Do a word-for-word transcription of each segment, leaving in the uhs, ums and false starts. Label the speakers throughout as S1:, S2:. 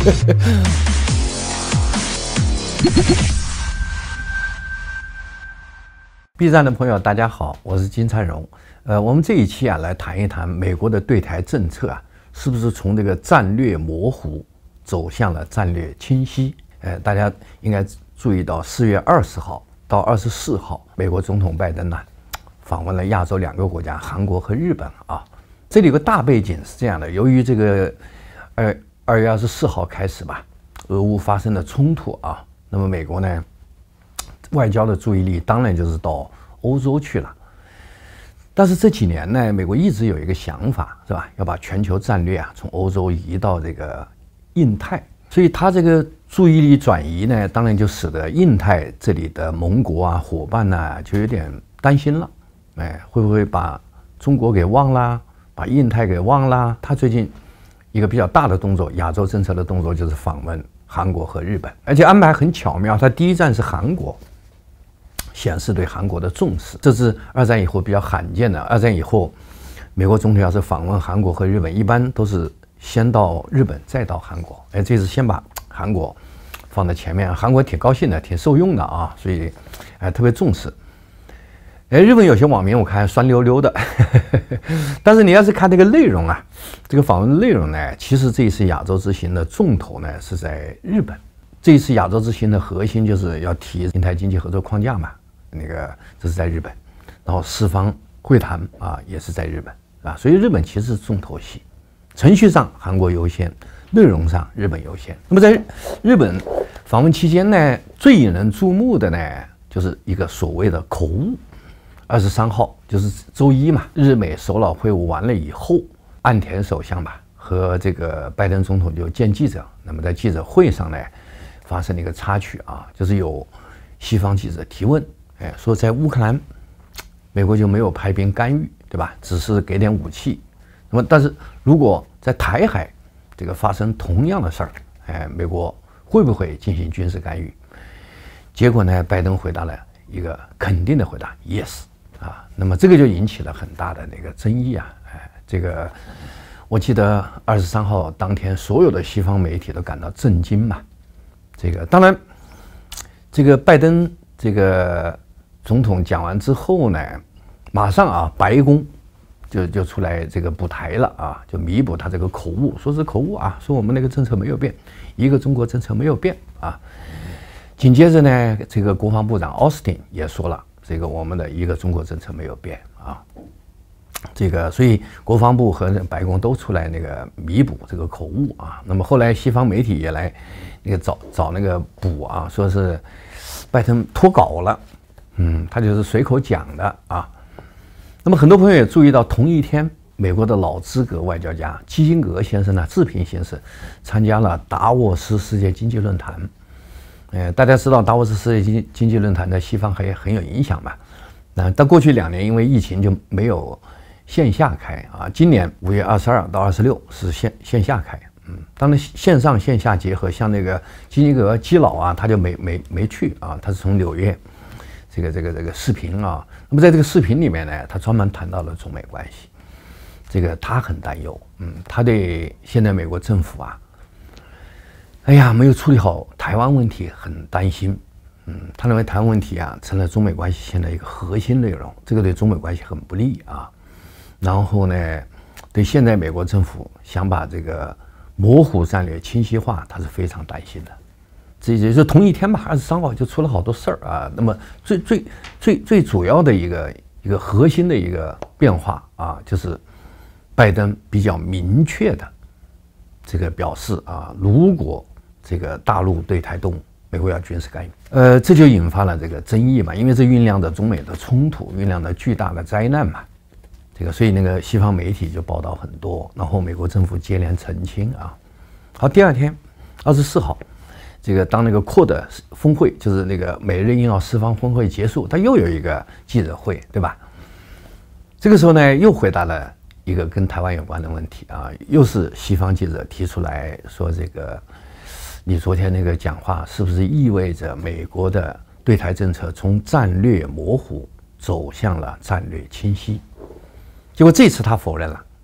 S1: B 站的朋友，大家好，我是金灿荣。呃，我们这一期啊，来谈一谈美国的对台政策啊，是不是从这个战略模糊走向了战略清晰？呃，大家应该注意到，四月二十号到二十四号，美国总统拜登呢访问了亚洲两个国家，韩国和日本啊。这里有个大背景是这样的：由于这个二二月二十四号开始吧，俄乌发生了冲突啊，那么美国呢，外交的注意力当然就是到欧洲去了。但是这几年呢，美国一直有一个想法，是吧？要把全球战略啊从欧洲移到这个印太，所以他这个注意力转移呢，当然就使得印太这里的盟国啊、伙伴呢就有点担心了，哎，会不会把中国给忘啦，把印太给忘啦？他最近一个比较大的动作，亚洲政策的动作就是访问韩国和日本，而且安排很巧妙，他第一站是韩国。显示对韩国的重视，这是二战以后比较罕见的。二战以后，美国总统要是访问韩国和日本，一般都是先到日本，再到韩国。哎，这次先把韩国放在前面，韩国挺高兴的，挺受用的啊，所以哎特别重视。哎，日本有些网民我看酸溜溜的，但是你要是看这个内容啊，这个访问内容呢，其实这一次亚洲之行的重头呢是在日本。这一次亚洲之行的核心就是要提印太经济合作框架嘛。那个这是在日本，然后四方会谈啊也是在日本啊，所以日本其实是重头戏，程序上韩国优先，内容上日本优先。那么在日本访问期间呢，最引人注目的呢就是一个所谓的口误。二十三号就是周一嘛，日美首脑会晤完了以后，岸田首相吧和这个拜登总统就见记者。那么在记者会上呢，发生了一个插曲啊，就是有西方记者提问。哎，说在乌克兰，美国就没有派兵干预，对吧？只是给点武器。那么，但是如果在台海这个发生同样的事儿，哎，美国会不会进行军事干预？结果呢，拜登回答了一个肯定的回答 ，yes 啊。那么这个就引起了很大的那个争议啊。哎，这个我记得二十三号当天，所有的西方媒体都感到震惊嘛。这个当然，这个拜登这个。总统讲完之后呢，马上啊，白宫就就出来这个补台了啊，就弥补他这个口误，说是口误啊，说我们那个政策没有变，一个中国政策没有变啊。紧接着呢，这个国防部长奥斯汀也说了，这个我们的一个中国政策没有变啊。这个所以国防部和白宫都出来那个弥补这个口误啊。那么后来西方媒体也来那个找找那个补啊，说是拜登脱稿了。嗯，他就是随口讲的啊。那么很多朋友也注意到，同一天，美国的老资格外交家基辛格先生呢，自评形势参加了达沃斯世界经济论坛。呃，大家知道达沃斯世界经经济论坛在西方还很有影响吧？那但过去两年因为疫情就没有线下开啊。今年五月二十二到二十六是线线下开。嗯，当然线上线下结合，像那个基辛格基佬啊，他就没没没去啊，他是从纽约。这个这个这个视频啊，那么在这个视频里面呢，他专门谈到了中美关系，这个他很担忧，嗯，他对现在美国政府啊，哎呀，没有处理好台湾问题很担心，嗯，他认为台湾问题啊成了中美关系现在一个核心内容，这个对中美关系很不利啊。然后呢，对现在美国政府想把这个模糊战略清晰化，他是非常担心的。这也就同一天吧，二十三号就出了好多事儿啊。那么最最最最主要的一个一个核心的一个变化啊，就是拜登比较明确的这个表示啊，如果这个大陆对台动武，美国要军事干预，呃，这就引发了这个争议嘛，因为这酝酿着中美的冲突，酝酿着巨大的灾难嘛。这个所以那个西方媒体就报道很多，然后美国政府接连澄清啊。好，第二天二十四号。这个当那个扩的峰会，就是那个美日印澳四方峰会结束，他又有一个记者会，对吧？这个时候呢，又回答了一个跟台湾有关的问题啊，又是西方记者提出来说，这个你昨天那个讲话是不是意味着美国的对台政策从战略模糊走向了战略清晰？结果这次他否认了，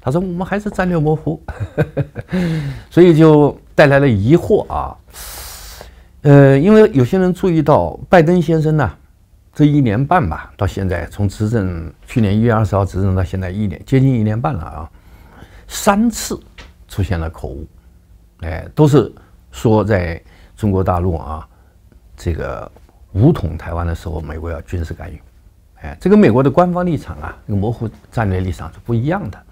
S1: 他说我们还是战略模糊，所以就带来了疑惑啊。呃，因为有些人注意到拜登先生呢，这一年半吧，到现在从执政去年一月二十号执政到现在一年接近一年半了啊，三次出现了口误，哎，都是说在中国大陆啊，这个武统台湾的时候，美国要军事干预，哎，这个美国的官方立场啊，这个模糊战略立场是不一样的。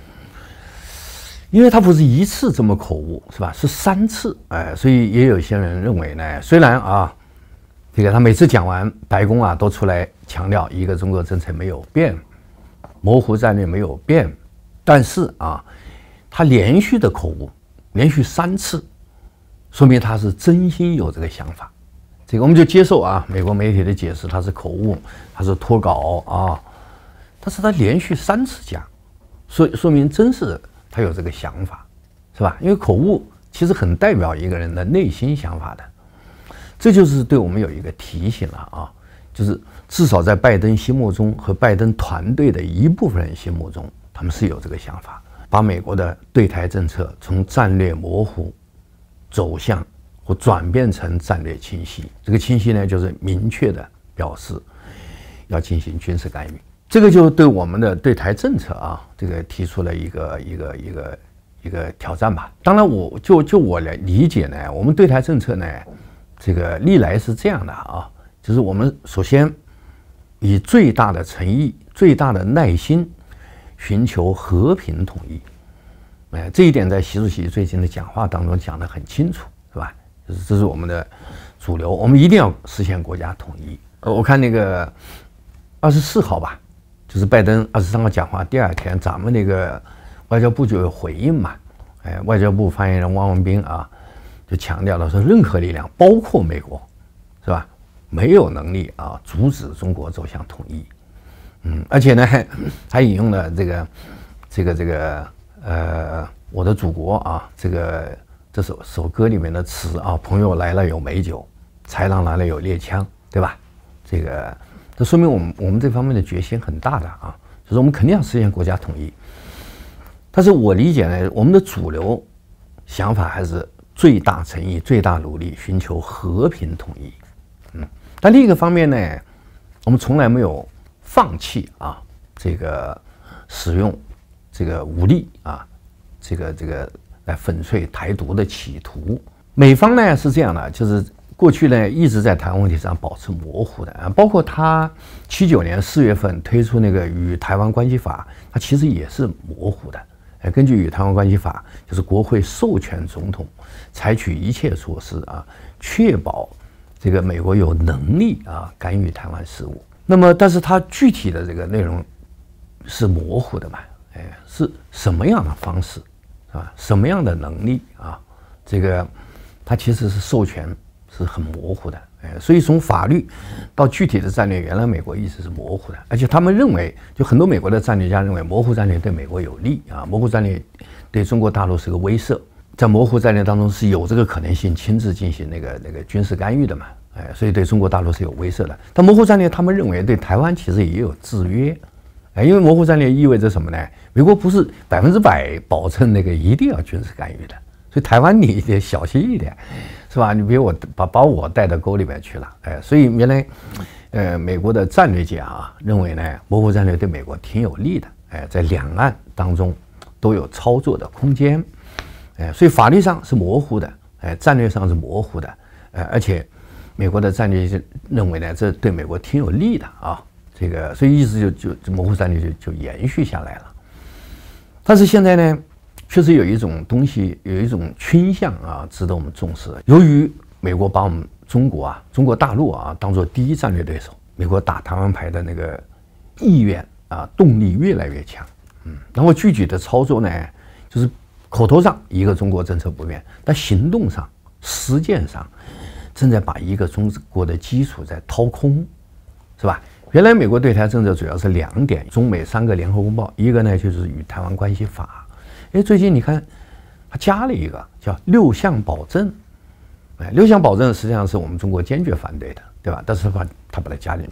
S1: 因为他不是一次这么口误，是吧？是三次，哎，所以也有一些人认为呢，虽然啊，这个他每次讲完，白宫啊都出来强调一个中国政策没有变，模糊战略没有变，但是啊，他连续的口误，连续三次，说明他是真心有这个想法。这个我们就接受啊，美国媒体的解释，他是口误，他是脱稿啊，但是他连续三次讲，说说明真是。他有这个想法，是吧？因为口误其实很代表一个人的内心想法的，这就是对我们有一个提醒了啊，就是至少在拜登心目中和拜登团队的一部分人心目中，他们是有这个想法，把美国的对台政策从战略模糊走向或转变成战略清晰。这个清晰呢，就是明确的表示要进行军事干预。这个就对我们的对台政策啊，这个提出了一个一个一个一个挑战吧。当然，我就就我来理解呢，我们对台政策呢，这个历来是这样的啊，就是我们首先以最大的诚意、最大的耐心，寻求和平统一。哎，这一点在习主席最近的讲话当中讲得很清楚，是吧？就是这是我们的主流，我们一定要实现国家统一。呃，我看那个二十四号吧。就是拜登二十三号讲话第二天，咱们那个外交部就有回应嘛，哎，外交部发言人汪文斌啊，就强调了说，任何力量，包括美国，是吧，没有能力啊阻止中国走向统一。嗯，而且呢，他引用了这个这个这个呃，我的祖国啊，这个这首首歌里面的词啊，朋友来了有美酒，豺狼来了有猎枪，对吧？这个。这说明我们我们这方面的决心很大的啊，就是我们肯定要实现国家统一。但是我理解呢，我们的主流想法还是最大诚意、最大努力，寻求和平统一。嗯，但另一个方面呢，我们从来没有放弃啊，这个使用这个武力啊，这个这个来粉碎台独的企图。美方呢是这样的，就是。过去呢一直在台湾问题上保持模糊的啊，包括他七九年四月份推出那个与台湾关系法，它其实也是模糊的。哎，根据与台湾关系法，就是国会授权总统采取一切措施啊，确保这个美国有能力啊干预台湾事务。那么，但是它具体的这个内容是模糊的嘛？哎，是什么样的方式啊？什么样的能力啊？这个它其实是授权。是很模糊的，哎，所以从法律到具体的战略，原来美国一直是模糊的，而且他们认为，就很多美国的战略家认为，模糊战略对美国有利啊，模糊战略对中国大陆是个威慑，在模糊战略当中是有这个可能性亲自进行那个那个军事干预的嘛，哎，所以对中国大陆是有威慑的。但模糊战略，他们认为对台湾其实也有制约，哎，因为模糊战略意味着什么呢？美国不是百分之百保证那个一定要军事干预的。所以台湾你得小心一点，是吧？你别我把把我带到沟里面去了，哎，所以原来，呃，美国的战略界啊认为呢，模糊战略对美国挺有利的，哎，在两岸当中都有操作的空间，哎，所以法律上是模糊的，哎，战略上是模糊的，呃，而且美国的战略界认为呢，这对美国挺有利的啊，这个，所以一直就就模糊战略就就延续下来了。但是现在呢？确实有一种东西，有一种倾向啊，值得我们重视。由于美国把我们中国啊、中国大陆啊当做第一战略对手，美国打台湾牌的那个意愿啊、动力越来越强。嗯，然后具体的操作呢，就是口头上一个中国政策不变，但行动上、实践上，正在把一个中国的基础在掏空，是吧？原来美国对台政策主要是两点：中美三个联合公报，一个呢就是与台湾关系法。哎，最近你看，他加了一个叫六项保证，哎，六项保证实际上是我们中国坚决反对的，对吧？但是他把他把它加进去了。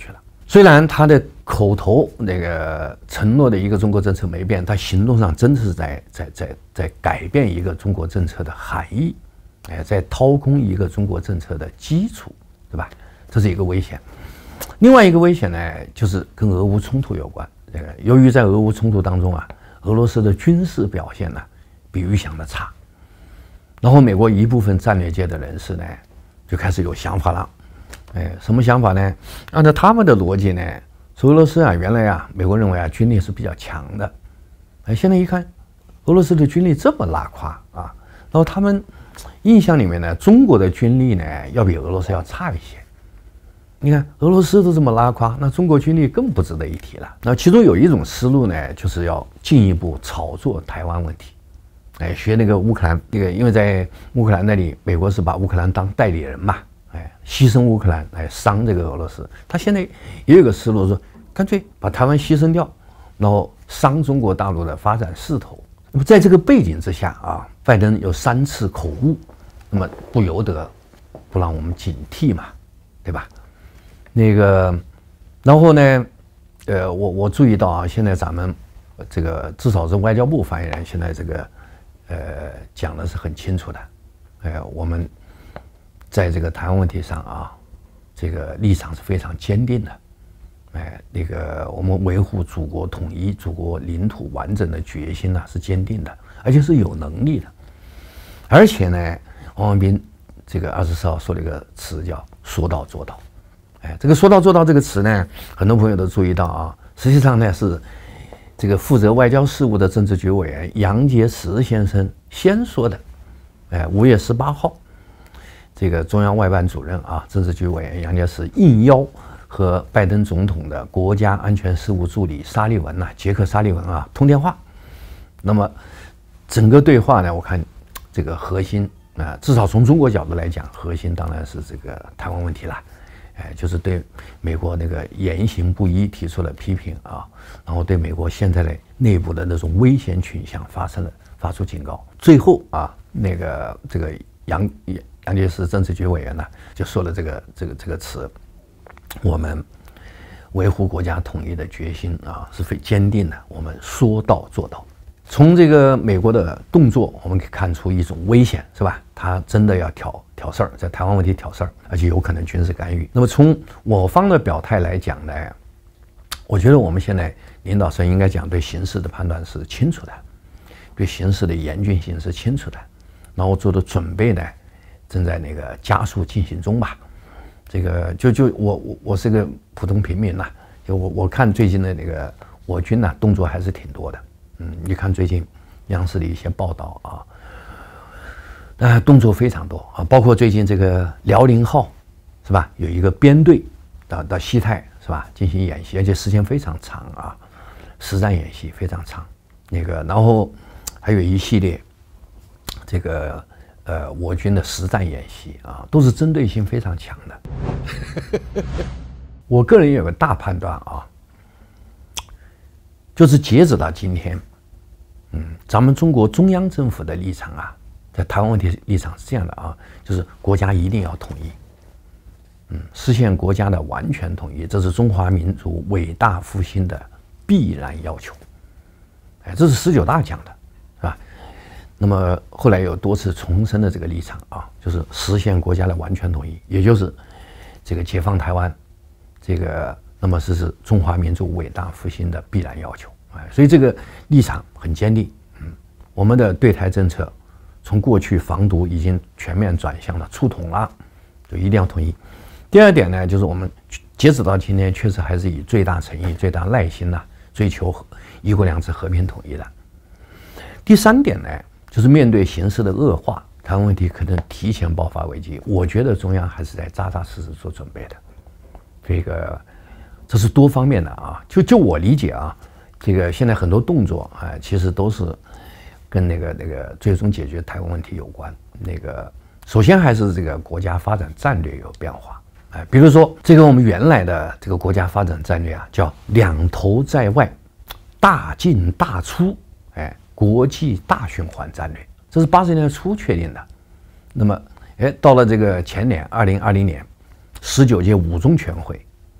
S1: 虽然他的口头那个承诺的一个中国政策没变，他行动上真的是在在在在改变一个中国政策的含义，哎，在掏空一个中国政策的基础，对吧？这是一个危险。另外一个危险呢，就是跟俄乌冲突有关。这个由于在俄乌冲突当中啊，俄罗斯的军事表现呢比预想的差，然后美国一部分战略界的人士呢就开始有想法了。哎，什么想法呢？按照他们的逻辑呢，说俄罗斯啊，原来啊，美国认为啊，军力是比较强的，哎，现在一看，俄罗斯的军力这么拉胯啊，然后他们印象里面呢，中国的军力呢要比俄罗斯要差一些。你看俄罗斯都这么拉胯，那中国军力更不值得一提了。那其中有一种思路呢，就是要进一步炒作台湾问题，哎，学那个乌克兰，这个因为在乌克兰那里，美国是把乌克兰当代理人嘛。哎，牺牲乌克兰来伤这个俄罗斯，他现在也有个思路说，干脆把台湾牺牲掉，然后伤中国大陆的发展势头。那么在这个背景之下啊，拜登有三次口误，那么不由得不让我们警惕嘛，对吧？那个，然后呢，呃，我我注意到啊，现在咱们这个至少是外交部发言人现在这个呃讲的是很清楚的，呃，我们。在这个台湾问题上啊，这个立场是非常坚定的，哎，那个我们维护祖国统一、祖国领土完整的决心呢、啊、是坚定的，而且是有能力的。而且呢，王文斌这个二十四号说了一个词叫“说到做到”，哎，这个“说到做到”这个词呢，很多朋友都注意到啊，实际上呢是这个负责外交事务的政治局委员杨洁篪先生先说的，哎，五月十八号。这个中央外办主任啊，政治局委员杨洁篪应邀和拜登总统的国家安全事务助理沙利文呐、啊，杰克·沙利文啊通电话。那么整个对话呢，我看这个核心啊，至少从中国角度来讲，核心当然是这个台湾问题啦，哎，就是对美国那个言行不一提出了批评啊，然后对美国现在的内部的那种危险倾向发生了发出警告。最后啊，那个这个杨杨洁篪政治局委员呢，就说了这个这个这个词，我们维护国家统一的决心啊是非坚定的，我们说到做到。从这个美国的动作，我们可以看出一种危险，是吧？他真的要挑挑事儿，在台湾问题挑事儿，而且有可能军事干预。那么从我方的表态来讲呢，我觉得我们现在领导层应该讲对形势的判断是清楚的，对形势的严峻性是清楚的，然后做的准备呢，正在那个加速进行中吧。这个就就我我我是个普通平民呐、啊，就我我看最近的那个我军呐、啊、动作还是挺多的。嗯，你看最近央视的一些报道啊，呃，动作非常多啊，包括最近这个辽宁号是吧，有一个编队到到西太是吧进行演习，而且时间非常长啊，实战演习非常长。那个然后还有一系列这个呃我军的实战演习啊，都是针对性非常强的。我个人有个大判断啊，就是截止到今天，嗯，咱们中国中央政府的立场啊，在台湾问题立场是这样的啊，就是国家一定要统一，嗯，实现国家的完全统一，这是中华民族伟大复兴的必然要求。哎，这是十九大讲的，是吧？那么后来有多次重申的这个立场啊，就是实现国家的完全统一，也就是这个解放台湾，这个那么这是中华民族伟大复兴的必然要求。哎，所以这个立场很坚定。嗯，我们的对台政策从过去防独已经全面转向了促统了，就一定要统一。第二点呢，就是我们截止到今天，确实还是以最大诚意、最大耐心呐、啊，追求一国两制和平统一的。第三点呢，就是面对形势的恶化，台湾问题可能提前爆发危机，我觉得中央还是在扎扎实实做准备的。这个这是多方面的啊，就就我理解啊。这个现在很多动作啊，其实都是跟那个那个最终解决台湾问题有关。那个首先还是这个国家发展战略有变化，哎，比如说这个我们原来的这个国家发展战略啊，叫两头在外，大进大出，哎，国际大循环战略，这是八十年代初确定的。那么，哎，到了这个前年二零二零年，十九届五中全会。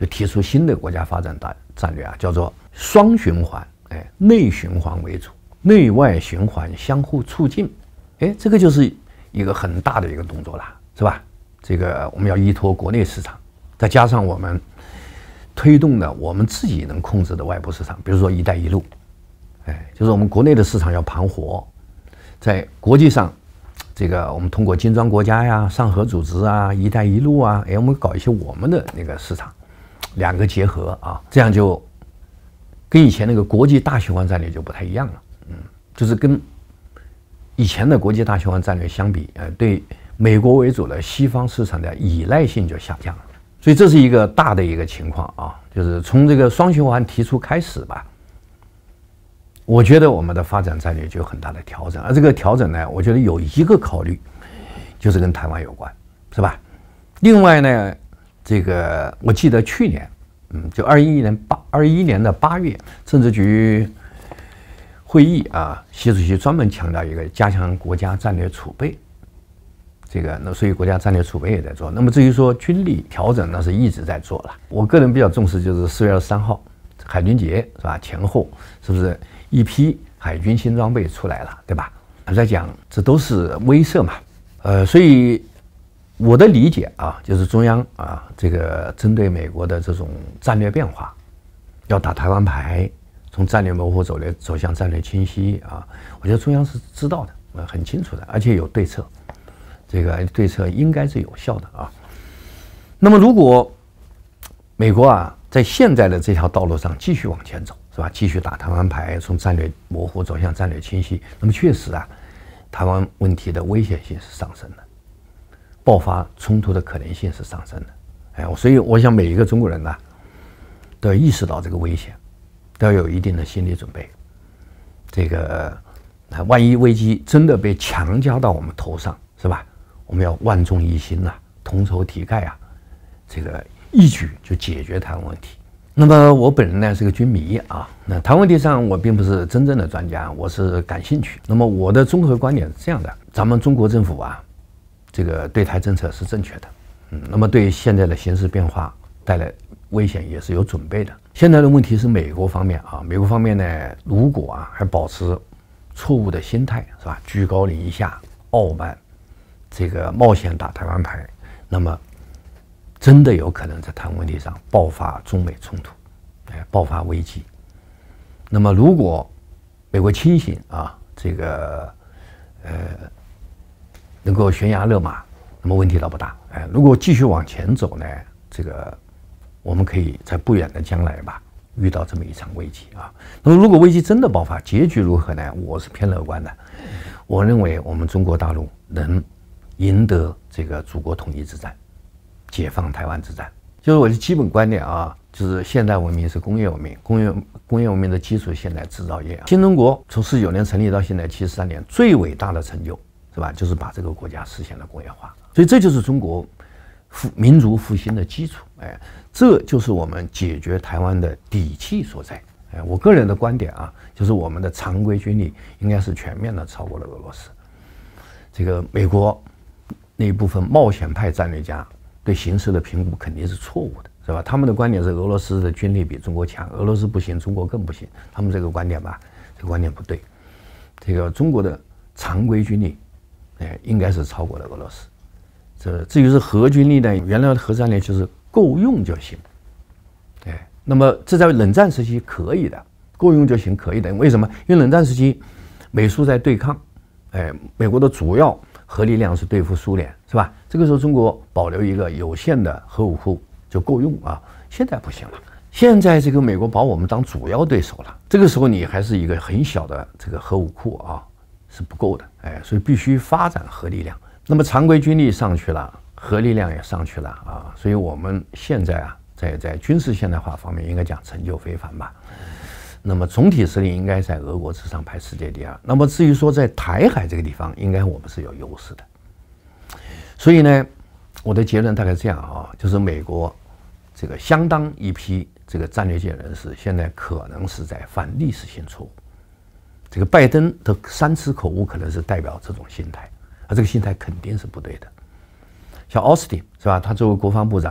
S1: 就提出新的国家发展大战略啊，叫做双循环，哎，内循环为主，内外循环相互促进，哎，这个就是一个很大的一个动作了，是吧？这个我们要依托国内市场，再加上我们推动的我们自己能控制的外部市场，比如说“一带一路”，哎，就是我们国内的市场要盘活，在国际上，这个我们通过金砖国家呀、上合组织啊、“一带一路”啊，哎，我们搞一些我们的那个市场，两个结合啊，这样就跟以前那个国际大循环战略就不太一样了，嗯，就是跟以前的国际大循环战略相比，呃，对美国为主的西方市场的依赖性就下降了，所以这是一个大的一个情况啊，就是从这个双循环提出开始吧，我觉得我们的发展战略就有很大的调整，而这个调整呢，我觉得有一个考虑，就是跟台湾有关，是吧？另外呢，这个我记得去年，嗯，就二一年八二一年的八月，政治局会议啊，习主席专门强调一个加强国家战略储备。这个那所以国家战略储备也在做。那么至于说军力调整，那是一直在做了。我个人比较重视就是四月二十三号海军节是吧？前后是不是一批海军新装备出来了，对吧？来讲这都是威慑嘛。呃，所以我的理解啊，就是中央啊，这个针对美国的这种战略变化，要打台湾牌，从战略模糊走略走向战略清晰啊，我觉得中央是知道的，呃，很清楚的，而且有对策。这个对策应该是有效的啊。那么，如果美国啊在现在的这条道路上继续往前走，是吧？继续打台湾牌，从战略模糊走向战略清晰，那么确实啊，台湾问题的危险性是上升的，爆发冲突的可能性是上升的。哎，所以我想每一个中国人呢，都要意识到这个危险，都要有一定的心理准备。这个，万一危机真的被强加到我们头上，是吧？我们要万众一心呐、啊，同仇敌忾啊，这个一举就解决台湾问题。那么我本人呢是个军迷啊，那台湾问题上我并不是真正的专家，我是感兴趣。那么我的综合观点是这样的：咱们中国政府啊，这个对台政策是正确的，嗯，那么对现在的形势变化带来危险也是有准备的。现在的问题是美国方面啊，美国方面呢，如果啊还保持错误的心态，是吧？居高临下、傲慢。这个冒险打台湾牌，那么真的有可能在台湾问题上爆发中美冲突，哎，爆发危机。那么如果美国清醒啊，这个呃能够悬崖勒马，那么问题倒不大。哎，如果继续往前走呢，这个我们可以在不远的将来吧遇到这么一场危机啊。那么如果危机真的爆发，结局如何呢？我是偏乐观的。我认为我们中国大陆能赢得这个祖国统一之战，解放台湾之战，就是我的基本观点啊，就是现代文明是工业文明，工业工业文明的基础现代制造业啊。新中国从四九年成立到现在七十三年，最伟大的成就是吧，就是把这个国家实现了工业化，所以这就是中国复民族复兴的基础，哎，这就是我们解决台湾的底气所在。哎，我个人的观点啊，就是我们的常规军力应该是全面的超过了俄罗斯，这个美国。那一部分冒险派战略家对形势的评估肯定是错误的，是吧？他们的观点是俄罗斯的军力比中国强，俄罗斯不行，中国更不行。他们这个观点吧，这个观点不对。这个中国的常规军力，哎，应该是超过了俄罗斯。这至于是核军力呢，原来的核战略就是够用就行。哎，那么这在冷战时期可以的，够用就行，可以的。为什么？因为冷战时期美苏在对抗，哎，美国的主要核力量是对付苏联，是吧？这个时候中国保留一个有限的核武库就够用啊。现在不行了，现在这个美国把我们当主要对手了，这个时候你还是一个很小的这个核武库啊，是不够的，哎，所以必须发展核力量。那么常规军力上去了，核力量也上去了啊，所以我们现在啊，在在军事现代化方面应该讲成就非凡吧。那么总体实力应该在俄国之上排世界第二。那么至于说在台海这个地方，应该我们是有优势的。所以呢，我的结论大概这样啊，就是美国这个相当一批这个战略界人士现在可能是在犯历史性错误。这个拜登的三次口误可能是代表这种心态，而这个心态肯定是不对的。像奥斯汀是吧？他作为国防部长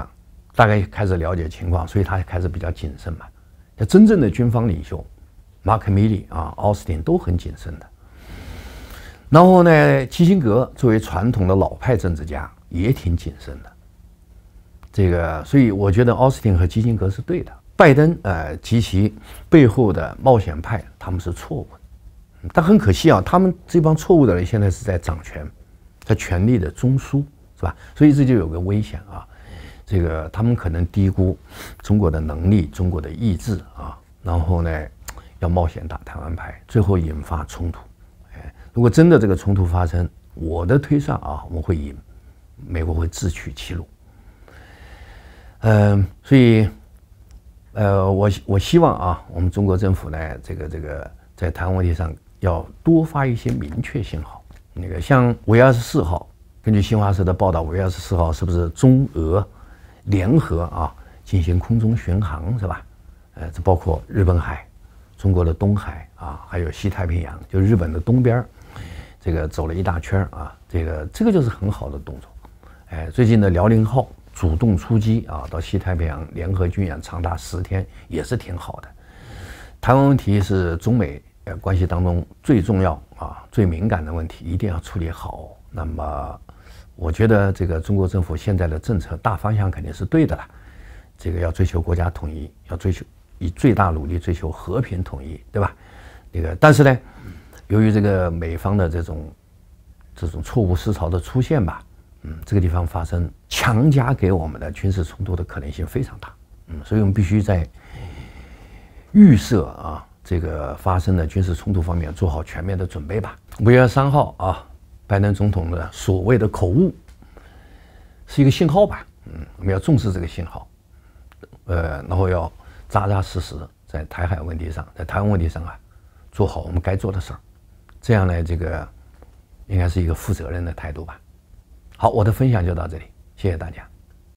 S1: 大概开始了解情况，所以他开始比较谨慎嘛。那真正的军方领袖，马克·米利啊、奥斯汀都很谨慎的。然后呢，基辛格作为传统的老派政治家，也挺谨慎的。这个，所以我觉得奥斯汀和基辛格是对的。拜登呃及其背后的冒险派，他们是错误的。但很可惜啊，他们这帮错误的人现在是在掌权，在权力的中枢，是吧？所以这就有个危险啊。这个他们可能低估中国的能力、中国的意志啊，然后呢，要冒险打台湾牌，最后引发冲突。哎，如果真的这个冲突发生，我的推算啊，我们会赢，美国会自取其辱。嗯、呃，所以，呃，我我希望啊，我们中国政府呢，这个这个在台湾问题上要多发一些明确信号。那个像五月二十四号，根据新华社的报道，五月二十四号是不是中俄联合啊进行空中巡航是吧？呃，这包括日本海、中国的东海啊，还有西太平洋，就日本的东边，这个走了一大圈啊，这个这个就是很好的动作。哎，最近的辽宁号主动出击啊，到西太平洋联合军演长达十天，也是挺好的。台湾问题是中美呃关系当中最重要啊、最敏感的问题，一定要处理好。那么，我觉得这个中国政府现在的政策大方向肯定是对的了。这个要追求国家统一，要追求以最大努力追求和平统一，对吧？这个，但是呢，由于这个美方的这种这种错误思潮的出现吧，嗯，这个地方发生强加给我们的军事冲突的可能性非常大，嗯，所以我们必须在预设啊这个发生的军事冲突方面做好全面的准备吧。五月三号啊，拜登总统的所谓的口误是一个信号吧，嗯，我们要重视这个信号，呃，然后要扎扎实实在台海问题上，在台湾问题上啊，做好我们该做的事儿，这样呢，这个应该是一个负责任的态度吧。好，我的分享就到这里，谢谢大家。